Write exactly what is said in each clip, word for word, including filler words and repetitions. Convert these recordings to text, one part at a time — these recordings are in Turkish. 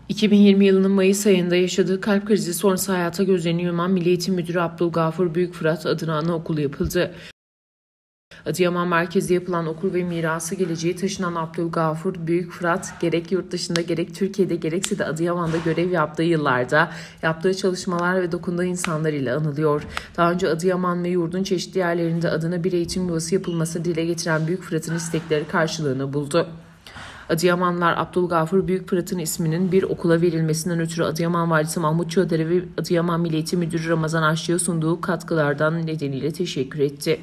iki bin yirmi yılının Mayıs ayında yaşadığı kalp krizi sonrası hayata gözlerini yuman Milli Eğitim Müdürü Abdülgafur Büyükfırat adına anaokulu yapıldı. Adıyaman merkezli yapılan okul ve mirası geleceği taşınan Abdülgafur Büyükfırat, gerek yurt dışında gerek Türkiye'de gerekse de Adıyaman'da görev yaptığı yıllarda yaptığı çalışmalar ve dokunduğu insanlar ile anılıyor. Daha önce Adıyaman ve yurdun çeşitli yerlerinde adına bir eğitim yuvası yapılmasını dile getiren Büyükfırat'ın istekleri karşılığını buldu. Adıyamanlılar Abdülgafur Büyükfırat'ın isminin bir okula verilmesinden ötürü Adıyaman Valisi Mahmut Çöder'e ve Adıyaman Milli Eğitim Müdürü Ramazan Aşçı'ya sunduğu katkılardan nedeniyle teşekkür etti.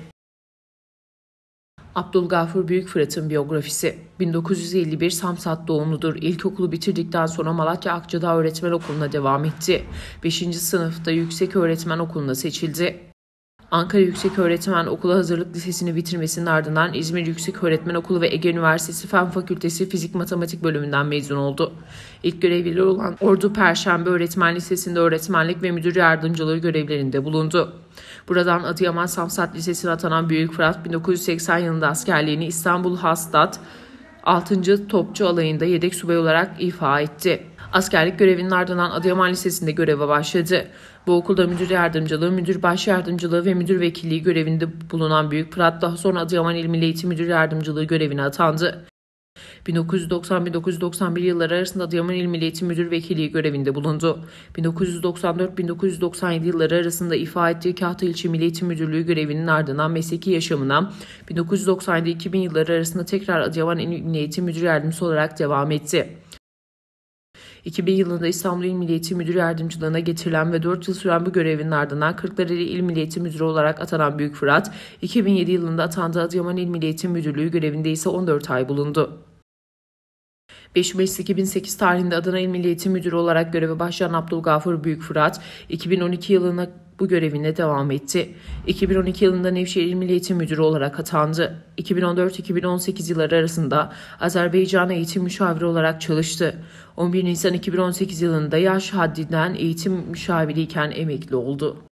Abdülgafur Büyükfırat'ın biyografisi. bin dokuz yüz elli bir Samsat doğumludur. İlkokulu bitirdikten sonra Malatya Akçadağ Öğretmen Okulu'na devam etti. beşinci sınıfta Yüksek Öğretmen Okulu'na seçildi. Ankara Yükseköğretmen Okulu Hazırlık Lisesi'ni bitirmesinin ardından İzmir Yükseköğretmen Okulu ve Ege Üniversitesi Fen Fakültesi Fizik Matematik bölümünden mezun oldu. İlk görevlileri olan Ordu Perşembe Öğretmen Lisesi'nde öğretmenlik ve müdür yardımcılığı görevlerinde bulundu. Buradan Adıyaman Samsat Lisesi'ne atanan Büyükfırat, bin dokuz yüz seksen yılında askerliğini İstanbul Hastat altıncı Topçu Alayı'nda yedek subay olarak ifa etti. Askerlik görevinin ardından Adıyaman Lisesi'nde göreve başladı. Bu okulda müdür yardımcılığı, müdür baş yardımcılığı ve müdür vekilliği görevinde bulunan Büyükfırat daha sonra Adıyaman İl Milli Eğitim Müdür Yardımcılığı görevine atandı. bin dokuz yüz doksan - bin dokuz yüz doksan bir yılları arasında Adıyaman İl Milli Eğitim Müdür Vekilliği görevinde bulundu. bin dokuz yüz doksan dört - bin dokuz yüz doksan yedi yılları arasında ifa ettiği Kahta İlçe Milli Eğitim Müdürlüğü görevinin ardından mesleki yaşamına bin dokuz yüz doksan yedi - iki bin yılları arasında tekrar Adıyaman İl Milli Eğitim Müdür Yardımcısı olarak devam etti. iki bin yılında İstanbul İl Milli Eğitim Müdür Yardımcılığına getirilen ve dört yıl süren bu görevinin ardından Kırklareli İl Milli Eğitim Müdürü olarak atanan Büyükfırat, iki bin yedi yılında atandığı Adıyaman İl Milli Eğitim Müdürlüğü görevinde ise on dört ay bulundu. beş Mayıs iki bin sekiz tarihinde Adana İl Milli Eğitim Müdürü olarak göreve başlayan Abdülgafur Büyükfırat, iki bin on iki yılına bu görevine devam etti. iki bin on iki yılında Nevşehir İl Milli Eğitim Müdürü olarak atandı. iki bin on dört - iki bin on sekiz yılları arasında Azerbaycan Eğitim Müşaviri olarak çalıştı. on bir Nisan iki bin on sekiz yılında yaş haddinden eğitim müşaviriyken emekli oldu.